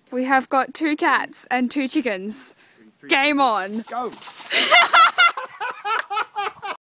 We have got 2 cats and 2 chickens. Game on. Go.